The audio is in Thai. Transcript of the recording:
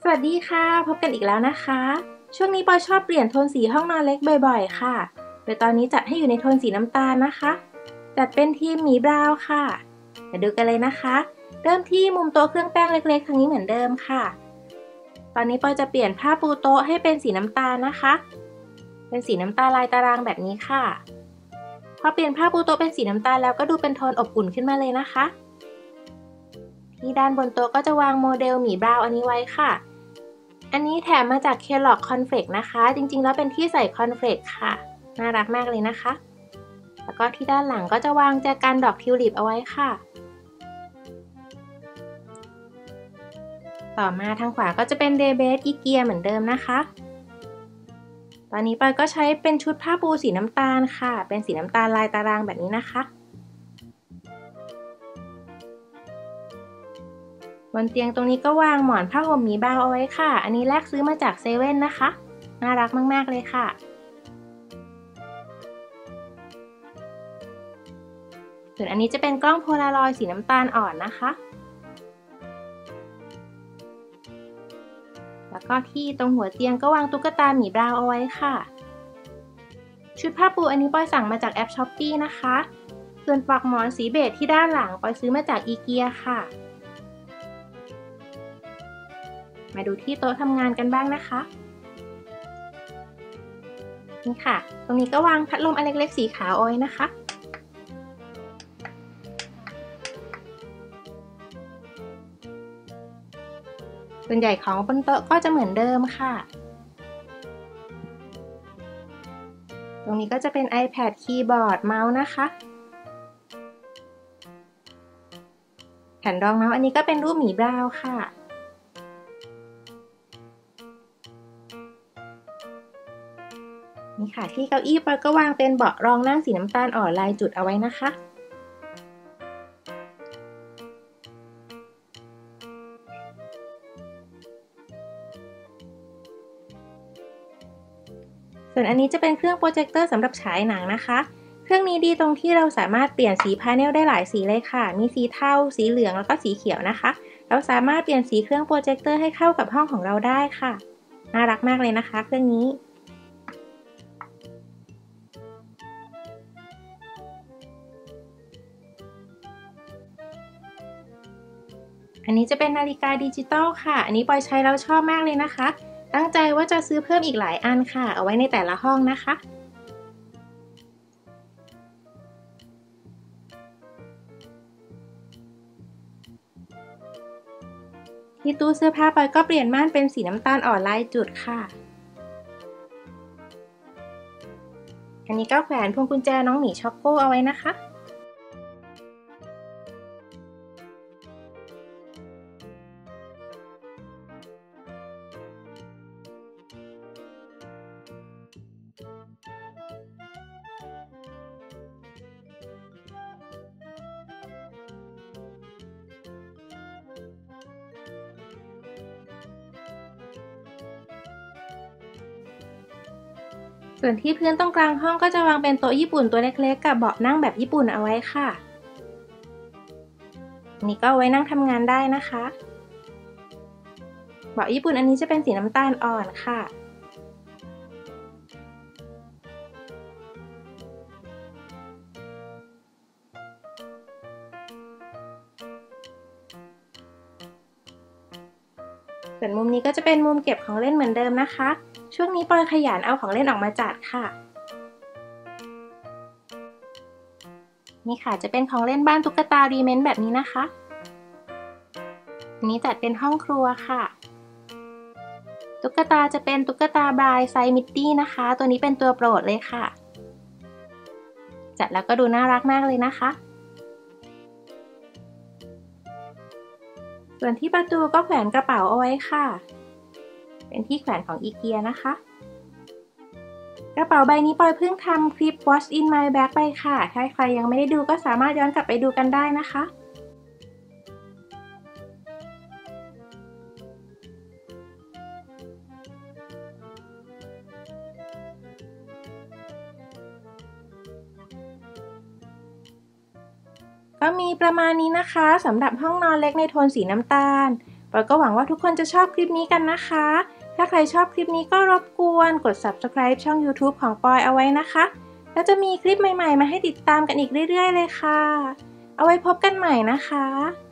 วัสดีค่ะพบกันอีกแล้วนะคะช่วงนี้ปอยชอบเปลี่ยนโทนสีห้องนอนเล็กบ่อยๆค่ะโดยตอนนี้จัดให้อยู่ในโทนสีน้ำตาลนะคะจัดเป็นทีมหมีบราวน์ค่ะมาดูกันเลยนะคะเริ่มที่มุมโต๊ะเครื่องแป้งเล็กๆทางนี้เหมือนเดิมค่ะตอนนี้ปอยจะเปลี่ยนผ้าปูโต๊ะให้เป็นสีน้ำตาลนะคะเป็นสีน้ำตาลลายตารางแบบนี้ค่ะพอเปลี่ยนผ้าปูโต๊ะเป็นสีน้ำตาลแล้วก็ดูเป็นโทนอบอุ่นขึ้นมาเลยนะคะที่ด้านบนโต๊ะก็จะวางโมเดลหมีบราวน์อันนี้ไว้ค่ะอันนี้แถมมาจาก Kellogg Cornflakes นะคะจริงๆแล้วเป็นที่ใส่คอนเฟลกค่ะน่ารักมากเลยนะคะแล้วก็ที่ด้านหลังก็จะวางแจกันดอกทิวลิปเอาไว้ค่ะต่อมาทางขวาก็จะเป็นเดย์เบสอีเกียเหมือนเดิมนะคะตอนนี้ปอยก็ใช้เป็นชุดผ้าปูสีน้ำตาลค่ะเป็นสีน้ำตาลลายตารางแบบนี้นะคะบนเตียงตรงนี้ก็วางหมอนผ้าห่มหมีบราวน์เอาไว้ค่ะอันนี้แลกซื้อมาจากเซเว่นนะคะน่ารักมากๆเลยค่ะส่วนอันนี้จะเป็นกล้องโพลารอยด์สีน้ำตาลอ่อนนะคะแล้วก็ที่ตรงหัวเตียงก็วางตุ๊กตาหมีบราวน์เอาไว้ค่ะชุดผ้าปูอันนี้ปอยสั่งมาจากแอป Shopee นะคะส่วนปลอกหมอนสีเบจที่ด้านหลังปอยซื้อมาจากอีเกียค่ะมาดูที่โต๊ะทำงานกันบ้างนะคะนี่ค่ะตรงนี้ก็วางพัดลมอันเล็กๆสีขาวเอาไว้นะคะส่วนใหญ่ของบนโต๊ะก็จะเหมือนเดิมค่ะตรงนี้ก็จะเป็น iPad คีย์บอร์ดเมาส์นะคะแผ่นรองเมาส์อันนี้ก็เป็นรูปหมีบราวน์ค่ะนี่ค่ะที่เก้าอี้ปอยก็วางเป็นเบาะรองนั่งสีน้ำตาลอ่อนลายจุดเอาไว้นะคะส่วนอันนี้จะเป็นเครื่องโปรเจคเตอร์สำหรับฉายหนังนะคะเครื่องนี้ดีตรงที่เราสามารถเปลี่ยนสีพาเนลได้หลายสีเลยค่ะมีสีเทาสีเหลืองแล้วก็สีเขียวนะคะเราสามารถเปลี่ยนสีเครื่องโปรเจคเตอร์ให้เข้ากับห้องของเราได้ค่ะน่ารักมากเลยนะคะเครื่องนี้อันนี้จะเป็นนาฬิกาดิจิตอลค่ะอันนี้ปอยใช้แล้วชอบมากเลยนะคะตั้งใจว่าจะซื้อเพิ่มอีกหลายอันค่ะเอาไว้ในแต่ละห้องนะคะที่ตู้เสื้อผ้าปอยก็เปลี่ยนม่านเป็นสีน้ำตาลอ่อนลายจุดค่ะอันนี้ก็แขวนพวงกุญแจน้องหมีช็อกโกเอาไว้นะคะส่วนที่พื้นตรงกลางห้องก็จะวางเป็นโต๊ะญี่ปุ่นตัวเล็กๆกับเบาะนั่งแบบญี่ปุ่นเอาไว้ค่ะอันนี้ก็เอาไว้นั่งทำงานได้นะคะเบาะญี่ปุ่นอันนี้จะเป็นสีน้ำตาลอ่อนค่ะส่วนมุมนี้ก็จะเป็นมุมเก็บของเล่นเหมือนเดิมนะคะช่วงนี้ปอยขยันเอาของเล่นออกมาจัดค่ะนี่ค่ะจะเป็นของเล่นบ้านตุ๊กตารีเมนต์แบบนี้นะคะอันนี้จัดเป็นห้องครัวค่ะตุ๊กตาจะเป็นตุ๊กตาบรายไซส์มิดดี้นะคะตัวนี้เป็นตัวโปรดเลยค่ะจัดแล้วก็ดูน่ารักมากเลยนะคะส่วนที่ประตูก็แขวนกระเป๋าเอาไว้ค่ะเป็นที่แขวนของอีเกียนะคะกระเป๋าใบนี้ปอยเพิ่งทำคลิป What's in my bag ไปค่ะถ้าใครยังไม่ได้ดูก็สามารถย้อนกลับไปดูกันได้นะคะก็มีประมาณนี้นะคะสำหรับห้องนอนเล็กในโทนสีน้ำตาลปอยก็หวังว่าทุกคนจะชอบคลิปนี้กันนะคะถ้าใครชอบคลิปนี้ก็รบกวนกด Subscribe ช่อง YouTube ของปอยเอาไว้นะคะแล้วจะมีคลิปใหม่ๆมาให้ติดตามกันอีกเรื่อยๆเลยค่ะเอาไว้พบกันใหม่นะคะ